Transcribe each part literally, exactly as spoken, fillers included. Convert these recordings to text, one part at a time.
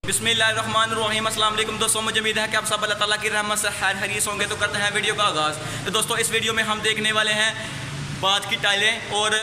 बिस्मिल्लाहिर्रहमानिर्रहीम। अस्सलाम वालेकुम दोस्तों, मुझे उम्मीद है कि आप सब अल्लाह ताला की रहमत से खैर खैरियत होंगे। तो करते हैं वीडियो का आगाज़। तो दोस्तों इस वीडियो में हम देखने वाले हैं बाथ की टाइलें और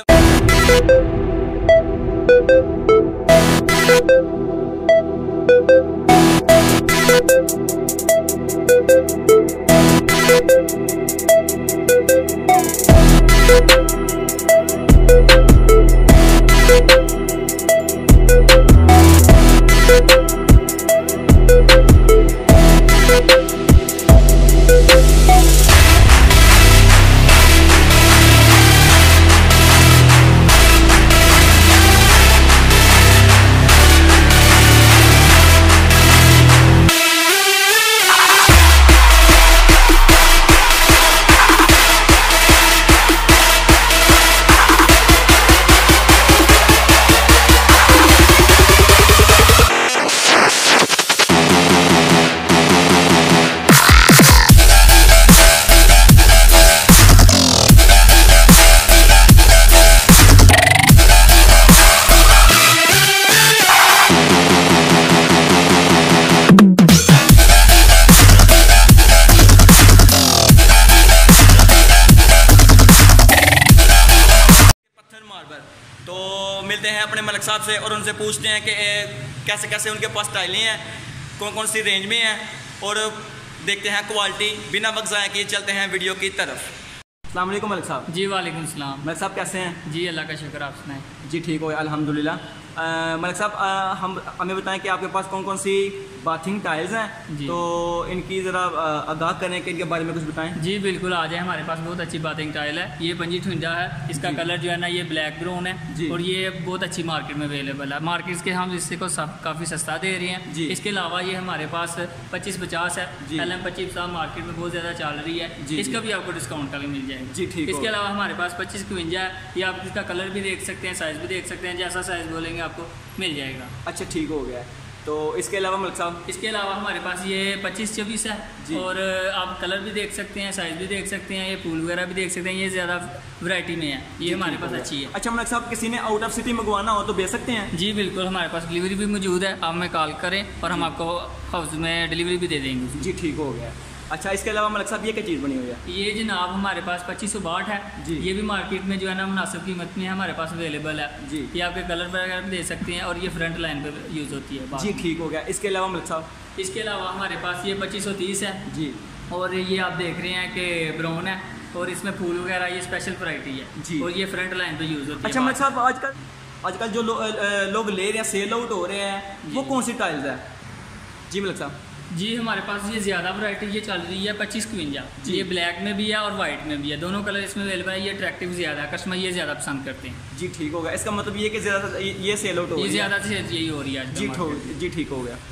तो मिलते हैं अपने मलिक साहब से और उनसे पूछते हैं कि कैसे कैसे उनके पास टाइलें हैं, कौन कौन सी रेंज में हैं और देखते हैं क्वालिटी। बिना वक्त ज़ाया किए चलते हैं वीडियो की तरफ। अस्सलाम वालेकुम मलिक साहब। जी वालेकुम सलाम। मलिक साहब कैसे हैं? जी अल्लाह का शुक्र, आप सुनाएं। जी ठीक हो अल्हम्दुलिल्लाह। मलिक साहब हम हमें बताएं कि आपके पास कौन कौन सी बाथिंग टाइल्स हैं, तो इनकी ज़रा आगाह करें कि इनके बारे में कुछ बताएं। जी बिल्कुल, आ जाए, हमारे पास बहुत अच्छी बाथिंग टाइल है। ये पंजी ठुंजा है, इसका कलर जो है ना ये ब्लैक ब्राउन है और ये बहुत अच्छी मार्केट में अवेलेबल है। मार्केट के हम इससे को काफ़ी सस्ता दे रहे हैं। इसके अलावा ये हमारे पास पच्चीस पचास है, एल एम पच्चीस पचास मार्केट में बहुत ज़्यादा चल रही है। इसका भी आपको डिस्काउंट का भी मिल जाएगा। जी ठीक। इसके अलावा हमारे पास पच्चीस इकवंजा है, ये आप इसका कलर भी देख सकते हैं, साइज़ भी देख सकते हैं, जैसा साइज़ बोलेंगे आपको मिल जाएगा। अच्छा ठीक हो गया। तो इसके अलावा मलिक साहब इसके अलावा हमारे पास ये पच्चीस चौबीस है और आप कलर भी देख सकते हैं, साइज़ भी देख सकते हैं, ये फूल वगैरह भी देख सकते हैं। ये ज़्यादा वैरायटी में है, ये हमारे पास अच्छी है। अच्छा मलिक साहब, किसी ने आउट ऑफ सिटी मंगवाना हो तो भेज सकते हैं? जी बिल्कुल, हमारे पास डिलीवरी भी मौजूद है। आप हमें कॉल करें और हम आपको हाउस में डिलीवरी भी दे देंगे। जी ठीक हो गया। अच्छा इसके अलावा मलिक साहब ये क्या चीज़ बनी हुई है? ये जनाब हमारे पास पच्चीस सौ बाट है जी। ये भी मार्केट में जो है ना मुनासिब कीमत में हमारे पास अवेलेबल है जी। ये आपके कलर वगैरह भी दे सकते हैं और ये फ्रंट लाइन पे यूज़ होती है। जी ठीक हो गया। इसके अलावा मलिक साहब इसके अलावा हमारे पास ये पच्चीस सौ तीस है जी और ये आप देख रहे हैं कि ब्राउन है और इसमें फूल वगैरह ये स्पेशल वैरायटी है जी और ये फ्रंट लाइन पे यूज़ होती है। अच्छा मलिक साहब, आजकल आजकल जो लो, लोग ले रहे हैं, सेल आउट हो रहे हैं, वो कौन सी टाइल्स है? जी मलिक साहब जी हमारे पास ये ज़्यादा वैरायटी ये चल रही है पच्चीस इकवंजा। ये ब्लैक में भी है और वाइट में भी है, दोनों कलर इसमें अवेलेबल है। ये अट्रैक्टिव ज़्यादा है, कस्टमर ये ज़्यादा पसंद करते हैं। जी ठीक हो गया। इसका मतलब ये कि ज़्यादा ये सेल आउट हो रही है, ज़्यादा से यही हो रही है। जी जी ठीक हो गया।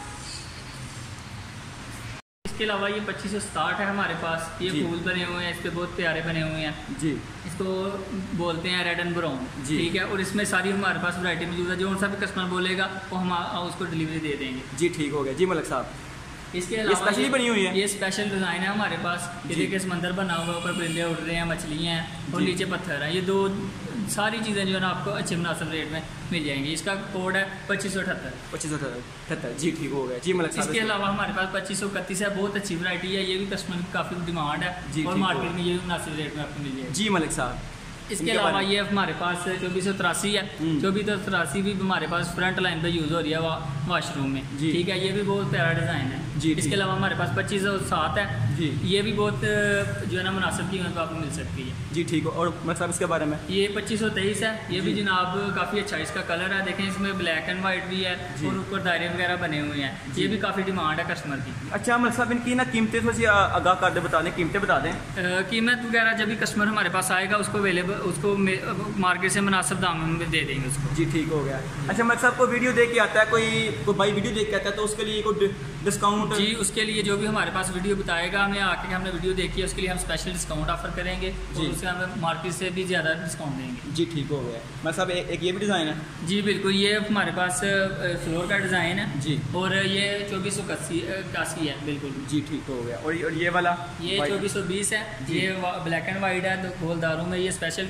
इसके अलावा ये पच्चीस सौ साठ है हमारे पास, ये फूल बने हुए हैं, इस पर बहुत प्यारे बने हुए हैं जी। इसको बोलते हैं रेड एंड ब्राउन, ठीक है। और इसमें सारी हमारे पास वैरायटी मौजूद है, जो सा भी कस्टमर बोलेगा वो हम उसको डिलीवरी दे देंगे। जी ठीक हो गया। जी मलिक साहब इसके अलावा स्पेशली बनी हुई है, ये स्पेशल डिज़ाइन है हमारे पास। ये देखिए समंदर बना हुआ है, ऊपर परिंदे उड़ रहे हैं, मछलियाँ हैं और नीचे पत्थर है। ये दो सारी चीज़ें जो है ना आपको अच्छे मुनासिब रेट में मिल जाएंगी। इसका कोड है पच्चीस सौ अठहत्तर पच्चीस सौ अठहत्तर जी ठीक हो गया। जी मलिक साहब इसके अलावा हमारे पास पच्चीस सौ इकतीस है, बहुत अच्छी वैरायटी है। ये भी कस्टमर की काफ़ी डिमांड है जी और मार्केट में ये भी मुनासिब रेट में आपको मिल जाएगी। जी मलिक साहब इसके अलावा ये हमारे पास चौबीस सौ तिरासी है, चौबीस सौ तिरासी भी हमारे पास फ्रंट लाइन पे यूज़ हो रही है वा, वाशरूम में, ठीक है। ये भी बहुत प्यारा डिज़ाइन है जी। इसके अलावा हमारे पास पच्चीस सौ सात है जी, ये भी बहुत जो है ना मुनासिब कीमत पर आपको मिल सकती है। जी ठीक है। और मतलब इसके बारे में ये पच्चीस सौ तेईस है, ये भी जनाब काफ़ी अच्छा इसका कलर है, देखें इसमें ब्लैक एंड वाइट भी है और ऊपर दायरे वगैरह बने हुए हैं। ये भी काफ़ी डिमांड है कस्टमर की। अच्छा मतलब इनकी ना कीमतें थोड़ी सी आगाह कर दे, बता दें, कीमतें बता दें। कीमत वगैरह जब भी कस्टमर हमारे पास आएगा उसको अवेलेबल उसको मार्केट से मुनासिब दाम में दे देंगे उसको। जी ठीक हो गया। अच्छा मलिक साहब को वीडियो देख के आता है कोई कोई भाई वीडियो देख के आता है तो उसके लिए कोई डिस्काउंट? जी उसके लिए जो भी हमारे पास वीडियो बताएगा, हमें आके हमने वीडियो देखी है, उसके लिए हम स्पेशल डिस्काउंट ऑफर करेंगे जी। उससे हमें मार्केट से भी ज़्यादा डिस्काउंट देंगे। जी ठीक हो गया। मलिक साहब एक, एक ये भी डिज़ाइन है? जी बिल्कुल, ये हमारे पास फ्लोर का डिज़ाइन है जी और ये चौबीस सौ इक्यासी है बिल्कुल। जी ठीक हो गया। और ये वाला ये चौबीस सौ बीस है, ये ब्लैक एंड वाइट है, तो खोलदारों में ये स्पेशल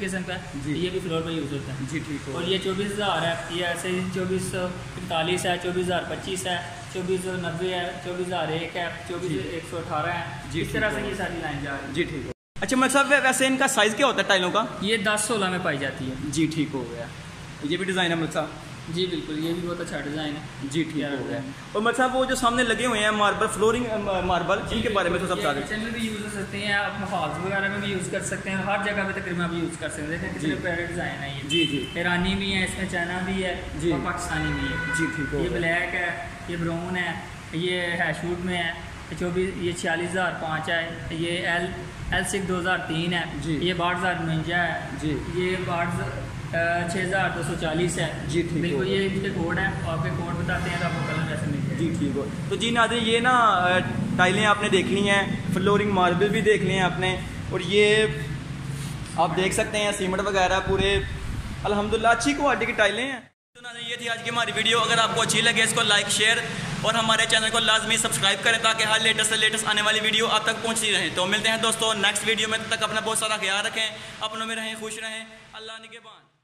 किस्म का है, ये भी फ्लोर पर यूज़ होता है जी ठीक है। और ये चौबीस हज़ार है, ये ऐसे ही चौबीस सौ इकतालीस है, चौबीस हज़ार पच्चीस है, चौबीस सौ नब्बे है, चौबीस हज़ार एक है, चौबीस एक सौ अठारह है, इस तरह से ये सारी लाइन जा रही है। जी ठीक है। अच्छा मलिक साहब वैसे इनका साइज़ क्या होता है टाइलों का? ये दस सोलह में पाई जाती है। जी ठीक हो गया। ये भी डिज़ाइन है मलिक साहब? जी बिल्कुल, ये भी बहुत अच्छा डिज़ाइन है। जी ठीक हो गया। और मलिक साहब वो जो सामने लगे हुए हैं मार्बल फ्लोरिंग मार्बल, इनके बारे में तो सब बता दें। किचन में भी यूज़ कर सकते हैं, आप हॉल्स वगैरह में भी यूज़ कर सकते हैं, हर जगह पे तकरीबन भी यूज़ कर सकते हैं। कितने प्यारे डिज़ाइन है ये। जी जी। ईरानी भी है, इसमें चाइना भी है और पाकिस्तानी भी है। जी ठीक है। ये ब्लैक है, ये ब्राउन है, ये हैशवुड में है, चौबीस ये छियालीस हज़ार पाँच है, ये एल एल सिक्स दो हज़ार तीन है, ये बारह हज़ार उनंजा है जी, ये बारह छः हज़ार दो सौ चालीस है जी ठीक बिल्कुल। ये इनके कोड है, आपके कोड बताते हैं तो आपको कलर कैसे मिलते हैं। जी ठीक हो। तो जी नाज़रीन ये ना टाइलें आपने देखनी हैं, फ्लोरिंग मार्बल भी देख ली हैं आपने, और ये आप देख सकते हैं सीमेंट वगैरह पूरे अल्हम्दुलिल्लाह अच्छी क्वालिटी की टाइलें हैं। तो नाज़रीन ये थी आज की हमारी वीडियो। अगर आपको अच्छी लगे इसको लाइक शेयर और हमारे चैनल को लाजमी सब्सक्राइब करें ताकि हर लेटेस्ट से लेटेस्ट आने वाली वीडियो आप तक पहुंचती रहे। तो मिलते हैं दोस्तों नेक्स्ट वीडियो में, तब तक अपना बहुत सारा ख्याल रखें, अपनों में रहें, खुश रहें। अल्लाह निगहबान।